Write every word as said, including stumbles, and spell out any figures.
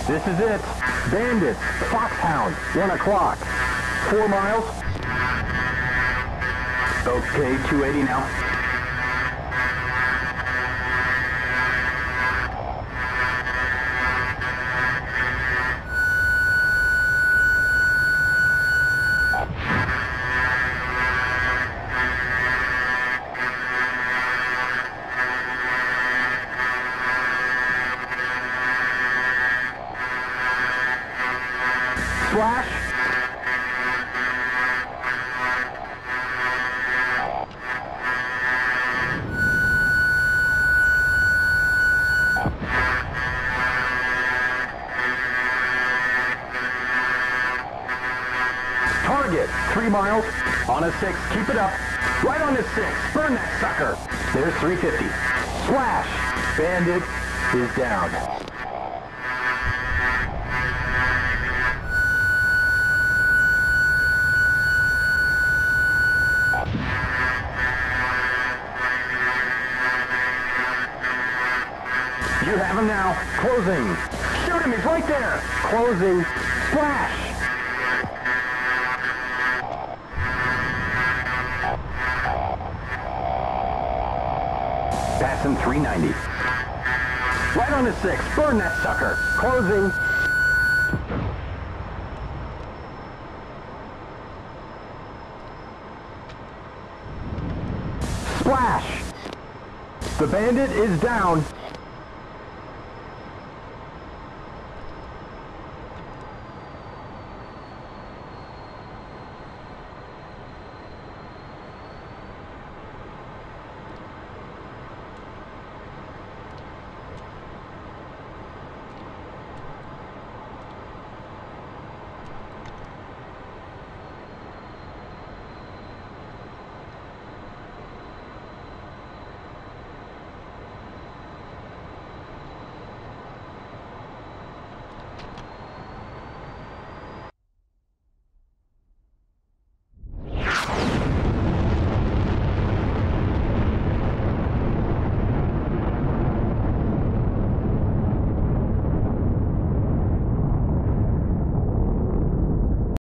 This is it. Bandits, Foxhound, one o'clock. Four miles. Okay, two eighty now. Flash. Target, three miles, on a six, keep it up. Right on the six, burn that sucker. There's three fifty. Flash, Bandit is down. You have him now. Closing. Shoot him, he's right there. Closing. Splash. Passing three ninety. Right on the six. Burn that sucker. Closing. Splash. The Bandit is down.